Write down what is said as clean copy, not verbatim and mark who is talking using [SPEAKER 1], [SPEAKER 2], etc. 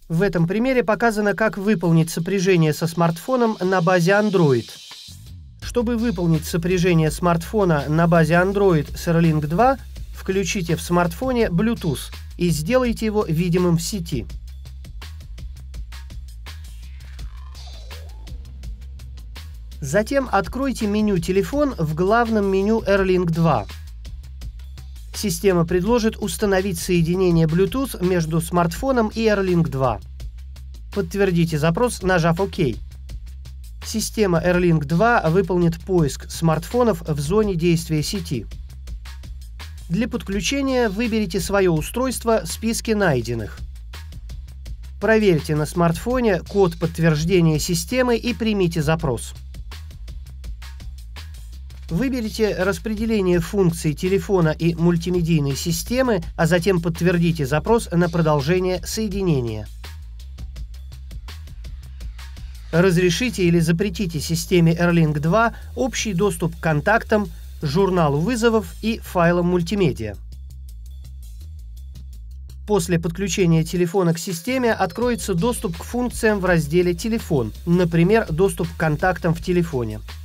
[SPEAKER 1] В этом примере показано, как выполнить сопряжение со смартфоном на базе Android. Чтобы выполнить сопряжение смартфона на базе Android с Airlink 2, включите в смартфоне Bluetooth и сделайте его видимым в сети. Затем откройте меню «Телефон» в главном меню Airlink 2. Система предложит установить соединение Bluetooth между смартфоном и Airlink 2. Подтвердите запрос, нажав ОК. Система Airlink 2 выполнит поиск смартфонов в зоне действия сети. Для подключения выберите свое устройство в списке найденных. Проверьте на смартфоне код подтверждения системы и примите запрос. Выберите распределение функций телефона и мультимедийной системы, а затем подтвердите запрос на продолжение соединения. Разрешите или запретите системе Airlink 2 общий доступ к контактам, журналу вызовов и файлам мультимедиа. После подключения телефона к системе откроется доступ к функциям в разделе «Телефон», например, доступ к контактам в телефоне.